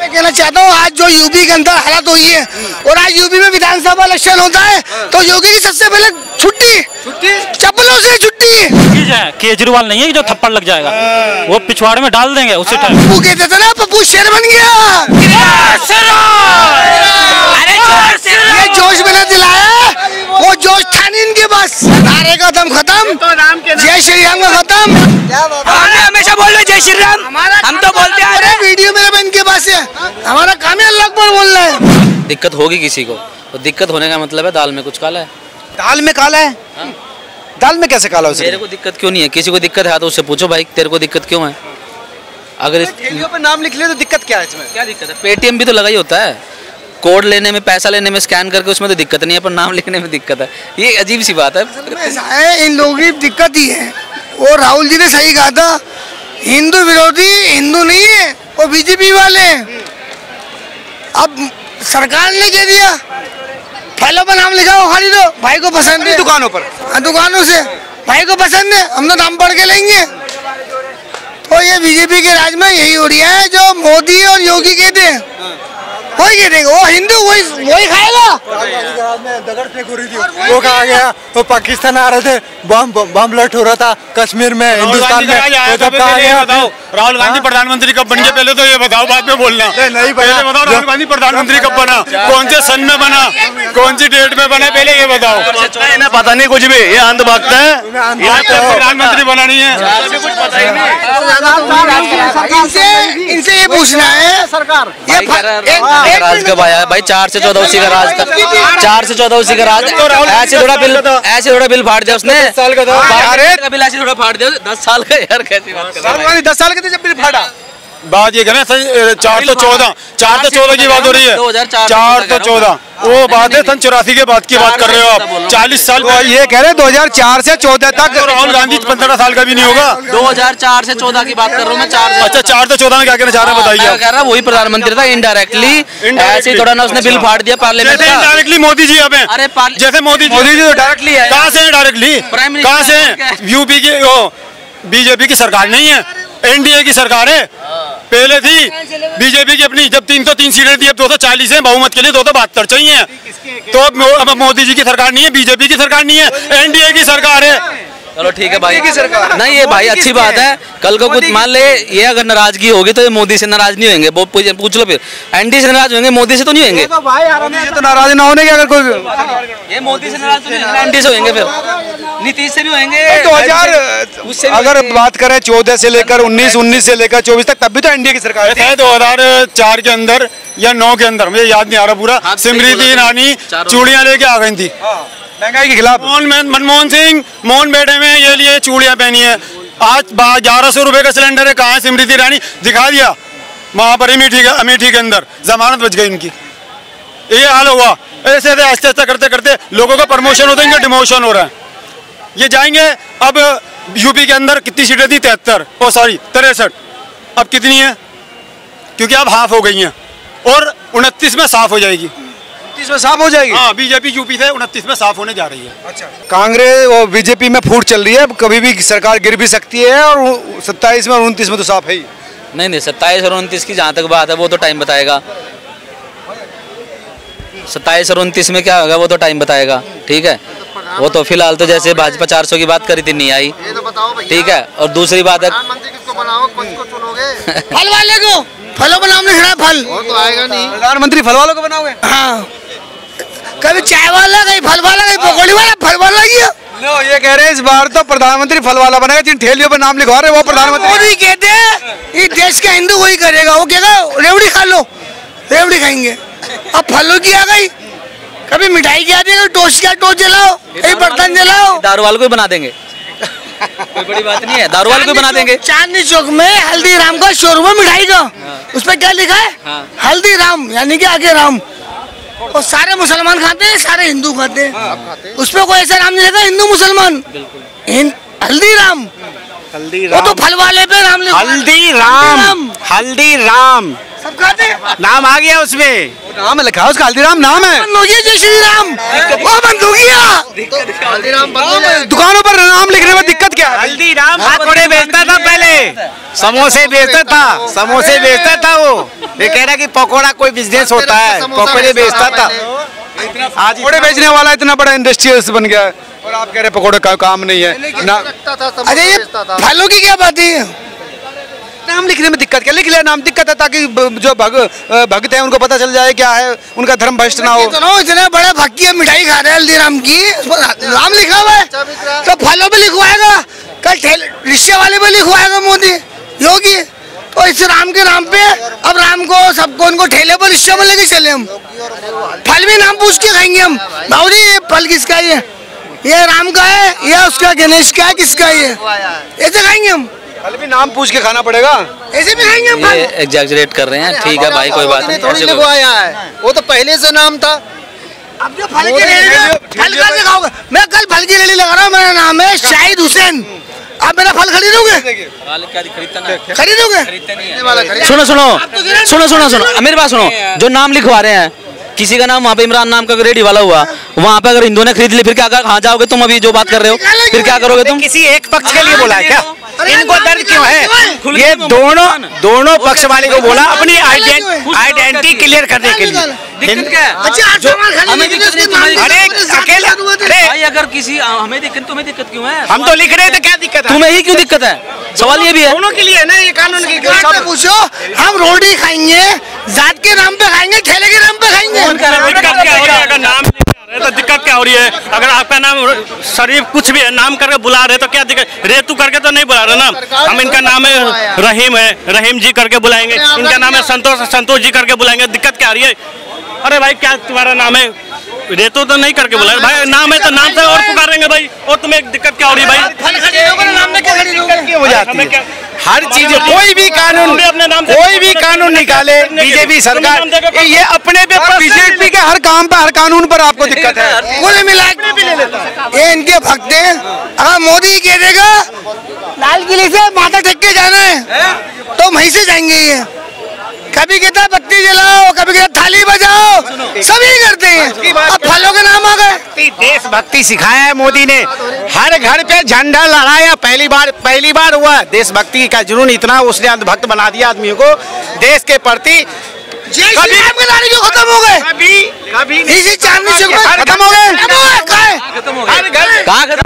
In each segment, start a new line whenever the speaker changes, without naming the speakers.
मैं कहना चाहता हूँ आज जो यूपी के अंदर हालत हुई है और आज यूपी में विधानसभा इलेक्शन होता है तो योगी की सबसे पहले छुट्टी चप्पलों से छुट्टी
केजरीवाल नहीं है जो थप्पड़ लग जाएगा, वो पिछवाड़े में डाल देंगे उसी टाइम।
पप्पू कहते थे ना, पप्पू शेर बन गया। ये जोश मैंने दिलाया, वो जोश था नहीं इनके पास। नारे का दम खत्म, जय श्री राम का खत्म।
हमेशा बोल रहे जय श्री राम, हम तो बोलते आ रहे हैं।
वीडियो मेरे इनके पास है, हमारा काम है अल्लाह पर बोलना है।
दिक्कत होगी किसी को, तो दिक्कत होने का मतलब है दाल में कुछ काला है।
दाल में काला है? हाँ। दाल में कैसे काला हो सकता है?
मेरे को दिक्कत क्यों नहीं है, किसी को दिक्कत है तो उससे पूछो भाई तेरे को दिक्कत क्यों है। अगर इस
ठेलियों पे नाम लिख ले तो दिक्कत क्या है इसमें?
क्या दिक्कत है? पेटीएम भी तो लगा ही होता है, कोड लेने में, पैसा लेने में, स्कैन करके, उसमें तो दिक्कत नहीं है, पर नाम लिखने में दिक्कत है। ये अजीब सी बात है।
इन लोगों की दिक्कत ही है। और राहुल जी ने सही कहा था, हिंदू विरोधी हिंदू नहीं है, वो बीजेपी वाले। अब सरकार ने कह दिया फलों पर नाम लिखाओ, खरीदो, भाई को पसंद है।
दुकानों पर?
दुकानों से भाई को पसंद है, हम तो नाम पढ़ के लेंगे। तो ये बीजेपी के राज में यही हो रहा है, जो मोदी और योगी कहते हैं वही कहेंगे। वो हिंदू वही खाएगा।
दगड़ फेंक हो रही थी, वो कहा गया, वो पाकिस्तान आ रहे थे, बम ब्लास्ट हो रहा था कश्मीर में, हिंदुस्तान में।
राहुल गांधी प्रधानमंत्री कब बन गए पहले तो ये बताओ, बाद में बोलना।
नहीं
पहले बताओ राहुल गांधी प्रधानमंत्री कब बना, कौन से सन में बना, कौन सी डेट में बना, पहले ये बताओ।
इन्हें पता नहीं कुछ भी, ये अंधभक्त है,
प्रधानमंत्री बना नहीं है।
इनसे ये पूछना है सरकार,
राज कब आया है भाई? 4 से 14 उसी का राज था, 4 से 14 उसी का राज। ऐसे थोड़ा बिल फाड़ दिया उसने, 10 साल का था बिल, ऐसे थोड़ा फाड़ दिया 10 साल का। यार कैसी बात कर रहा है?
10 साल के थे जब बिल फाड़ा।
बात ये करें 414 की बात हो रही है, 414 वो बात है सन 84 के बाद की बात कर रहे हो आप। 40 साल
ये कह रहे हैं 2004 से 14 तक।
राहुल गांधी 15 साल का भी नहीं होगा।
2004 से 14 की बात कर रहा हूँ मैं। 4
अच्छा 4 से 14 में क्या कहना चाह रहे हैं बताइए?
कह रहा वही प्रधानमंत्री था इनडायरेक्टली, ऐसे थोड़ा ना उसने बिल फाड़ दिया पार्लियामेंट का।
डायरेक्टली मोदी जी अब हैं।
अरे
जैसे मोदी जी
तो डायरेक्टली है।
कहाँ से है डायरेक्टली? कहाँ से है? यूपी की बीजेपी की सरकार नहीं है, एनडीए की सरकार है। पहले थी बीजेपी की अपनी, जब 303 सीटें थी, अब 240 है, बहुमत के लिए 272 चाहिए। तो अब मोदी जी की सरकार नहीं है, बीजेपी की सरकार नहीं है, एनडीए की सरकार है।
चलो ठीक है भाई, नहीं ये भाई अच्छी बात है। कल को कुछ मान ले ये अगर नाराजगी होगी तो ये मोदी से नाराज नहीं होंगे, वो पूछ लो फिर। एनडीए से नाराज होंगे, मोदी से तो नहीं होंगे।
तो नाराज ना होने के, अगर कोई
ये मोदी से नाराज तो नहीं होंगे, एनडीए से होंगे, फिर नीतीश से भी होंगे।
2000 अगर बात करें 14 से लेकर 19 से लेकर 24 तक, तब भी तो एनडीए की सरकार
है। 2004 के अंदर या 9 के अंदर, मुझे याद नहीं आ रहा पूरा, स्मृति ईरानी चूड़ियां लेके आ गई थी
महंगाई के खिलाफ।
मनमोहन सिंह मौन बैठे में ये लिए चूड़ियां पहनी है। आज 1100 रुपए का सिलेंडर है, कहाँ है स्मृति ईरानी? दिखा दिया वहां पर अमेठी के अंदर, जमानत बच गई उनकी। ये हाल हुआ। ऐसे आस्ते आस्ते करते करते लोगों का प्रमोशन होता है, इनका डिमोशन हो रहा है। ये जाएंगे। अब यूपी के अंदर कितनी सीटें थी? 63, अब कितनी है? क्योंकि अब हाफ हो गई हैं और 29 में साफ हो जाएगी।
29 में साफ हो जाएगी?
हाँ, बीजेपी यूपी से 29 में साफ होने जा रही है।
अच्छा, कांग्रेस और बीजेपी में फूट चल रही है, कभी भी सरकार गिर भी सकती है, और 27 में और 29 में तो साफ है ही।
नहीं 27 और 29 की जहाँ तक बात है वो तो टाइम बताएगा। 27 और 29 में क्या होगा वो तो टाइम बताएगा, ठीक है। वो तो फिलहाल तो जैसे भाजपा 400 की बात करी थी, नहीं आई, ठीक है। और दूसरी बात है
फल वाले को, फलों का नाम लिख रहा है, फल
और तो आएगा नहीं।
प्रधानमंत्री फल वालों को बनाओगे?
हाँ, कभी चाय वाला, कहीं फल वाला, कहीं पकौड़ी वाला, फल वाला किया।
लो, ये कह रहे हैं इस बार तो प्रधानमंत्री फल वाला बनेगा, जिन ठेलियों पर नाम लिखवा रहे वो प्रधानमंत्री।
मोदी कहते हैं ये देश का हिंदू वही करेगा, वो कहेगा रेवड़ी खा लो, रेवड़ी खाएंगे। अब फलों की आ गई, कभी मिठाई की आती है, टोस्ट जलाओ, कहीं बर्तन जलाओ।
दारू वालों को बना देंगे, कोई बड़ी बात नहीं है, दारू वालों को बना देंगे।
चांदनी चौक में हल्दीराम का शोरूम है मिठाई का, उस पर क्या लिखा है? हल्दीराम, यानी कि आगे राम। और सारे मुसलमान खाते हैं, सारे हिंदू खाते हैं। उस पर कोई ऐसा नाम नहीं लिखा हिंदू मुसलमान, हल्दीराम। वो तो फल वाले पे नाम लिखा,
हल्दीराम।
सब खाते
नाम आ गया उसमें,
नाम लिखा है उसका, हल्दीराम नाम है।
बंद हो गया जय श्री राम, वो बंद हो गया।
दुकानों पर नाम लिखने में दिक्कत क्या है?
हल्दीराम पकौड़े बेचता था पहले, समोसे बेचता था वो। ये कह रहा कि पकौड़ा कोई बिजनेस होता है, पकौड़े बेचता था।
आज पकौड़े बेचने वाला इतना बड़ा इंडस्ट्रियलिस्ट बन गया है और आप कह रहे पकौड़े का काम नहीं है ना।
अरे ये फलों की क्या बात है?
नाम लिखने में दिक्कत क्या? लिख ले नाम, दिक्कत है ताकि जो भक्त है उनको पता चल जाए क्या है, उनका धर्म भ्रष्ट ना हो।
इतने बड़े भक्त की मिठाई खा रहे हैं हल्दीराम की, राम लिखा हुआ है तो फलों पे लिखवाएगा, कल रिक्शे वाले पे लिखवाएगा मोदी योगी। तो इस राम के नाम पे अब राम को सबको उनको ठेले पर रिक्शे में लेके चले हम, फल भी नाम पूछ के खाएंगे हम। बाबूजी ये फल किसका है? ये राम का है, ये उसका गणेश का है, किसका है? ये ऐसे खाएंगे हम,
फल भी नाम पूछ के खाना पड़ेगा,
ऐसे भी खाएंगे हम।
ये एग्जैजरेट कर रहे हैं, ठीक है भाई कोई बात नहीं।
थोड़ी लिखवाया है, वो तो पहले से नाम था।
अब जो फल की रेडी, फल कैसे खाओगे? मैं कल फल की रेडी लगा रहा हूँ, मेरा नाम है शाहिद हुसैन। आप मेरा फल खरीदोगे? खरीदोगे?
सुनो मेरी बात सुनो, जो नाम लिखवा रहे हैं, किसी का नाम वहाँ पे इमरान नाम का रेडी वाला हुआ, वहाँ पे अगर हिंदुओं ने खरीद ली फिर क्या कहाँ जाओगे तुम? अभी जो बात कर रहे हो फिर क्या करोगे तुम?
किसी एक पक्ष के लिए बोला है क्या? इनको दर्द क्यों है? ये दोनों पक्ष वाले को बोला अपनी आइडेंटिटी क्लियर करने के लिए। अरे अकेले
भाई अगर किसी हमें दिक्कत, तुम्हें दिक्कत क्यों है?
हम तो लिख रहे थे, क्या दिक्कत है?
तुम्हें ही क्यों दिक्कत है? सवाल ये भी है,
दोनों के लिए है ना ये कानून की।
पूछो, हम रोटी खाएंगे, जात के नाम पे खाएंगे, ठेले के नाम पे खाएंगे?
अगर नाम तो दिक्कत क्या हो रही है? अगर आपका नाम शरीफ कुछ भी है, नाम करके बुला रहे तो क्या दिक्कत? रेतू करके तो नहीं बुला रहे ना। हम इनका नाम है रहीम जी करके बुलाएंगे, इनका नाम है संतोष जी करके बुलाएंगे, दिक्कत क्या आ रही है? अरे भाई क्या तुम्हारा नाम है? रेतू तो नहीं करके बुलाए भाई, नाम है तो नाम से और पुकारेंगे भाई। और तुम्हें दिक्कत क्या हो रही है भाई?
फल खरीदोगे ना, नाम में क्या खरीदोगे?
क्यों हो जाती है? हर चीज कोई भी कानून निकाले बीजेपी सरकार, ये अपने पे
बीजेपी के हर काम पर, हर कानून पर आपको दिक्कत है।
कुल मिला ये इनके भक्त हैं। अगर मोदी कह देगा लाल किले से माथा टेक के जाना है तो वहीं से जाएंगे। ये कभी कहता बत्ती जलाओ, कभी कहता थाली बजाओ, सभी करते हैं। अब फलों के नाम आ गए।
देशभक्ति सिखाया है मोदी ने, हर घर पे झंडा लहराया, पहली बार हुआ देशभक्ति का जुनून इतना, उसने अंधभक्त बना दिया आदमियों को देश के प्रति।
कभी के नारे क्यों खत्म हो गए?
कभी
इसी चांदनी चौक में
खत्म हो गए।
हर घर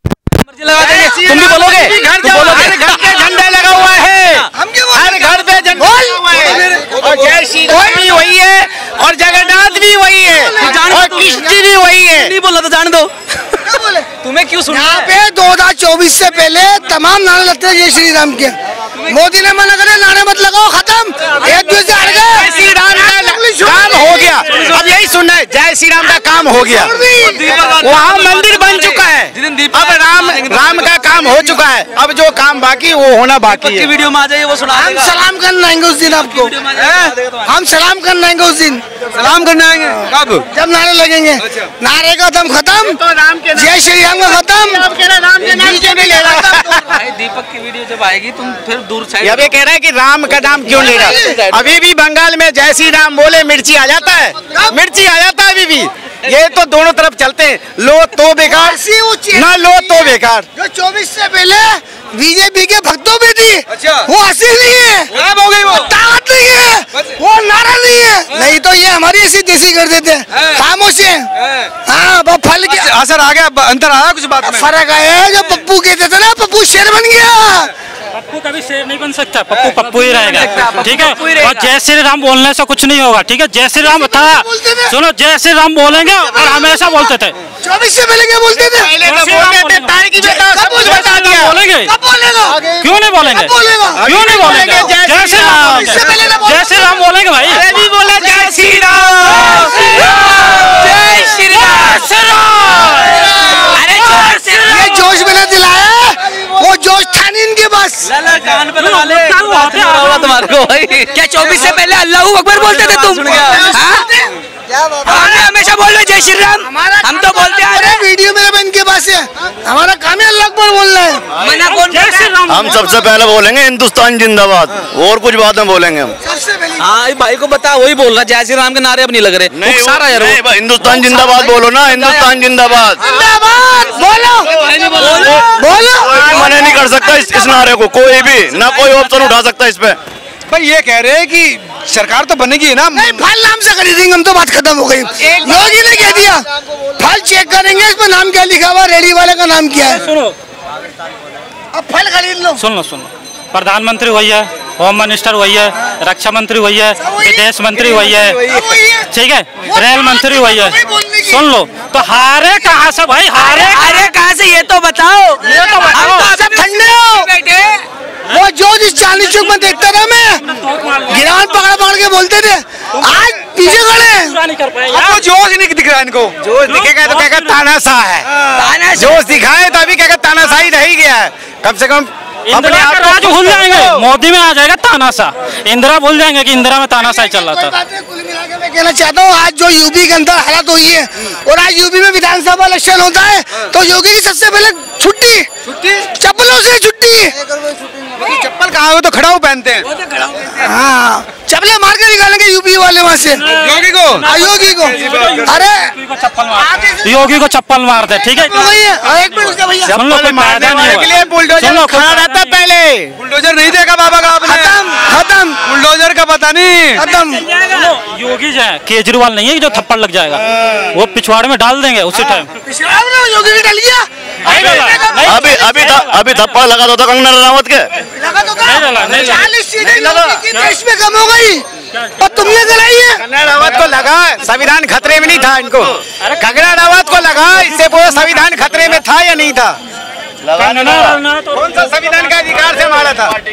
तुम भी बोलोगे?
हर घर पे झंडा लगा हुआ है, हर घर पे झंडा लगा हुआ है, और जय श्री राम भी वही है, और जगन्नाथ भी वही है, और कृष्ण भी वही है।
नहीं बोला तो जान दो, तुम्हें क्यों सुना?
यहाँ पे 2024 से पहले तमाम नारे लगते हैं जय श्री राम के। मोदी ने मना करे नारे मत लगाओ, खत्म, एक दूसरे हट गए।
जय श्री राम का काम हो गया, अब यही सुनना है, जय श्री राम का काम हो गया, वहाँ मंदिर बन चुका है, अब राम का काम हो चुका है, अब जो काम बाकी वो होना बाकी है।
वीडियो में आ जाइए, वो सुना।
हम सलाम करने आएंगे उस दिन आपको, हम सलाम करने आएंगे उस दिन।
सलाम करने आएंगे कब?
जब नारे लगेंगे, नारे का दम खत्म, जय श्री राम का खत्म।
दीपक की वीडियो जब आएगी तुम फिर दूर साइड।
अब ये कह रहा है कि राम का नाम क्यों ले रहा? अभी भी बंगाल में जय श्री राम बोले मिर्ची आ जाता है, मिर्ची आ जाता है अभी भी। ये तो दोनों तरफ चलते हैं, लो तो बेकार, ना लो तो बेकार।
जो 24 से पहले बीजेपी के भक्तों पे थी, वो हंसी नहीं है,
हो गई, वो
ताकत नहीं है, वो नारा नहीं है। नहीं तो ये हमारी ऐसी देसी कर देते हैं खामोश है। हाँ, वो फल के
असर आ गया, अंतर आया कुछ बात में?
फर्क आया। जो पप्पू कहते थे ना, पप्पू शेर बन गया।
पप्पू कभी शेर नहीं बन सकता, पप्पू पप्पू ही रहेगा, ठीक है। और जय श्री राम बोलने से कुछ नहीं होगा, ठीक है। जय श्री राम था, सुनो, जय श्री राम बोलेंगे और हमेशा बोलते थे।
24 से पहले क्या बोलते थे?
बोलेंगे, क्यों नहीं बोलेंगे? क्यों नहीं बोलेंगे? जय श्री राम, जय श्री राम बोलेंगे भाई।
अभी बोला जय श्री राम, जय श्री राम।
ये जोश मैंने दिलाया, वो जोश था नहीं इनके पास।
कान पे लगा ले, तुम्हारे को भाई।
क्या 24 से पहले अल्लाहू अकबर बोलते थे तुम? हमने हमेशा बोल रहे जय श्री राम, हम तो बोलते आ रहे हैं।
वीडियो मेरे बहन के पास है, हमारा काम है अल्लाह अकबर बोलना है।
मना कौन करता है?
हम सबसे पहले बोलेंगे हिंदुस्तान जिंदाबाद, और कुछ बाद में बोलेंगे हम।
सबसे पहले
हाँ भाई को बता, वही बोल रहा, जय श्री राम के नारे अब नहीं लग रहे।
नहीं,
सारा यार
नहीं, हिंदुस्तान जिंदाबाद बोलो ना, हिंदुस्तान जिंदाबाद
बोलो बोलो।
कोई मना नहीं कर सकता इस नारे को, कोई भी ना कोई ऑप्शन उठा सकता इस पे।
भाई ये कह रहे हैं कि सरकार तो बनेगी ना,
नहीं फल नाम से खरीदेंगे हम, तो बात खत्म हो गई। योगी ने कह दिया फल चेक करेंगे इसमें नाम क्या लिखा हुआ, रेडी वाले का नाम क्या है।
सुनो,
अब फल खरीद लो।
सुन लो, प्रधानमंत्री वही है, होम मिनिस्टर वही है, रक्षा मंत्री वही है, विदेश मंत्री वही है, ठीक है, रेल मंत्री वही है। सुन लो, तो हारे कहाँ से भाई,
अरे कहाँ से ये तो बताओ।
सब ठंडे हो बैठे। वो जो जिस चांदनी चौक में देखता था मैं, गिरान पकड़ के बोलते थे, आज पीछे खड़े।
आपको जोश नहीं दिख रहा इनको। जोश दिखेगा तो क्या तानाशाह है, जोश दिखाए तो अभी क्या तानाशाही रह ही गया है। कम से कम
इंदिरा का राज भूल जाएंगे, मोदी में आ जाएगा तानाशाह। इंदिरा भूल जाएंगे कि इंदिरा में तानाशाही चल रहा था।
कुल मिला के मैं कहना चाहता हूँ, आज जो यूपी के अंदर हालत हुई है, और आज यूपी में विधानसभा इलेक्शन होता है, तो योगी की सबसे पहले छुट्टी, चप्पलों से छुट्टी।
चप्पल कहाँ हो तो खड़ा हो पहनते हैं।
हाँ, चप्पलें मार के निकालेंगे यूपी वाले वहाँ से
योगी को।
योगी को, अरे
योगी को चप्पल मार दे, ठीक है।
एक मिनट उसका भैया,
सुन लो, कोई फायदा नहीं
के लिए बुलडोजर खड़ा रहता पहले। बुलडोजर नहीं देखा बाबा का आपने?
खत्म
बुलडोजर का पता नहीं,
खत्म।
योगी जो है, केजरीवाल नहीं है कि जो थप्पड़ लग जाएगा, वो पिछवाड़े में डाल देंगे उसी टाइम।
योगी ने डाल गया।
अभी थप्पड़ लगा तो था कंगना रनावत के।
नहीं
40 सीटें देश में कम हो गई, और तुमने कराई है।
कंगना रनावत को लगा संविधान खतरे में नहीं था इनको। कंगना रनावत को लगा, इससे वो संविधान खतरे में था या नहीं था? कौन सा संविधान का अधिकार से मारा था?